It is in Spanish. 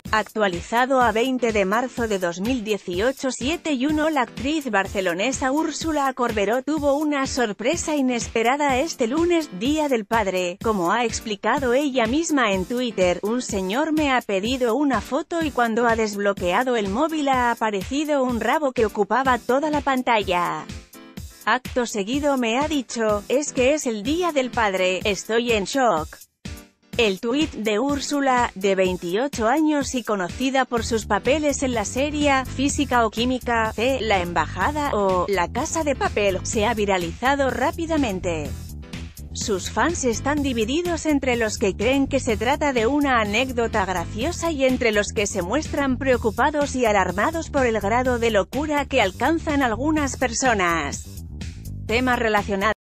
Actualizado a 20 de marzo de 2018 7:1 La actriz barcelonesa Úrsula Corberó tuvo una sorpresa inesperada este lunes, Día del Padre. Como ha explicado ella misma en Twitter, un señor me ha pedido una foto y cuando ha desbloqueado el móvil ha aparecido un rabo que ocupaba toda la pantalla. Acto seguido me ha dicho, es que es el Día del Padre, estoy en shock. El tuit de Úrsula, de 28 años y conocida por sus papeles en la serie Física o Química, La Embajada o La Casa de Papel, se ha viralizado rápidamente. Sus fans están divididos entre los que creen que se trata de una anécdota graciosa y entre los que se muestran preocupados y alarmados por el grado de locura que alcanzan algunas personas. Temas relacionados